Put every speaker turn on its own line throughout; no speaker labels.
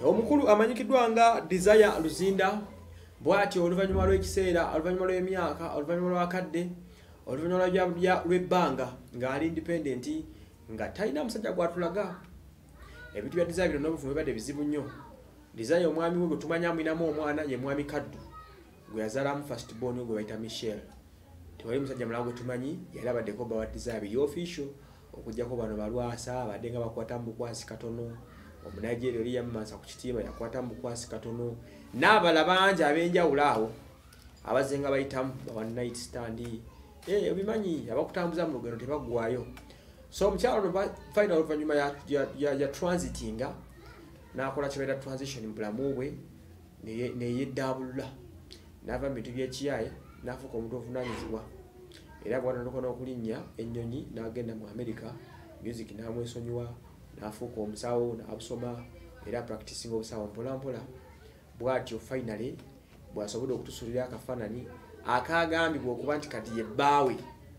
omukulu amanyikiddwa nga Desire Luzinda bw'ati oluvanyuma lw'ekiseera oluvanyuma lw'emyaka oluvanyuma lw'akadde oluvanyuma lw'ebbanga ng'ali independent nga talina musajja gw'atulaga ebintu bya Desire bino n'obuvumu bibadde bizibu nnyo. Desire omwami we gwe tumanya amwinamu omwana ye mwami Kaddu gwe yazaalamu first born gwe bayita Michelle. Tewali musajja mulala gwe tumanyi yali abaddeko bba wa Desire biri official okujjako bano balwasa badde nga bakwata mu bukwasi katono omunajeri oli yammansa ku kitiibwa yakwata mu bukwasi katono n'abala bangi ab'enjawulo awo abazenga bayitamu one night stand obimanyi abakutambuza mu lugendo tebaggwayo. So omukyalo no final oluvanyuma ya transitinga n'akola kibeera transition mu bulamu bwe neyeddabulula n'ava mu bintu by'ekiyaye n'afuuka omuntu ovunaanyizibwa era bw'atandika n'okulinnya ennyonyi n'agenda mu America music n'amwesonyiwa n'afuuka omusawo n'abusoma era practicing obusawo mpola mpola bw'atyo finally bw'asobodde okutusulira akafaananyi akaagambibwa okuba nti kati ye bbaawe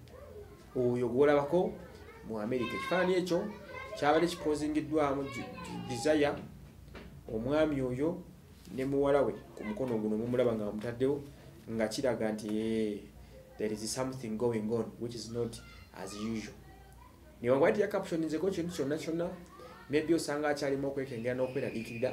oyo gw'olabako mu America. Ekifaananyi ekyo kyabadde kipozingiddwamu Desire omwami oyo ne muwala we ku mukono guno mumulaba nga mutaddewo nga kiraga nti there is something going on which is not as usual. Niwangwati ya caption nzeko kintu kyonna maybe osanga akyalimu okwekengera n'okweraliikirira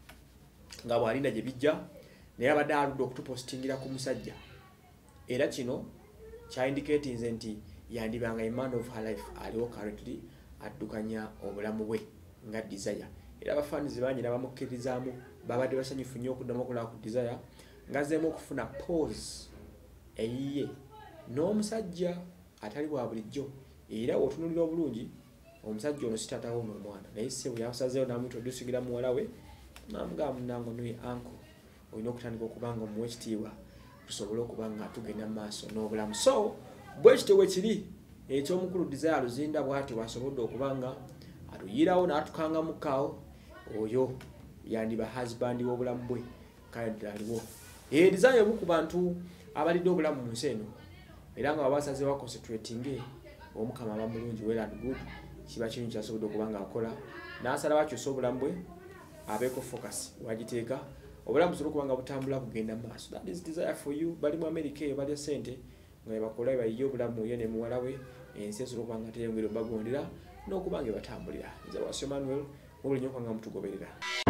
nga bw'alinda gye bijja naye abadde aludde okutupostingira ku musajja era kino kya indicating nti yandibanga a man of her life aliwo currently addukanya obulamu bwe nga Desire era abafaanizi bangi n'abamukkirizaamu babadde basanyufu nnyo okuddamu okulaba ku Desire ngazzeemu okufuna pose eyiye n'omusajja atali wa bulijjo era otunulira obulungi omusajja ono si taatawo n'omwana naye ssebo yasazeewo n'amuintroducingira muwala we n'amugamba munnange ono ye uncle olina okutandika okuba nga omuwa ekitiibwa tusobole okuba nga tugenda mu maaso n'obulamu. So bwe kityo bwe kiri eky'omukulu Desire Luzinda bw'ati bw'asobodde okuba nga atuyirawo n'atukanga mukkaawo oyo yandiba husband w'obulamu bwe kale ddala aliwo. Desire omu ku bantu abalidde obulamu mu nsi eno era nga babasazeewo baconcentratinge omukama aba mulungi well and good kiba kintu kyasobodde okuba nga akola n'asalawo akyusa obulamu bwe abeeko focus wagiteeka obulamu busobole okuba nga butambula bugenda mu maaso. That is Desire for you. Bali mu America eyo balya ssente nga bakola bayiye obulamu ye ne muwala we ensi esobola okuba nga teyongera obagondera n'okuba nga batambulira. Nze Wasio Manuel mubuli nnyo nga mutugoberera.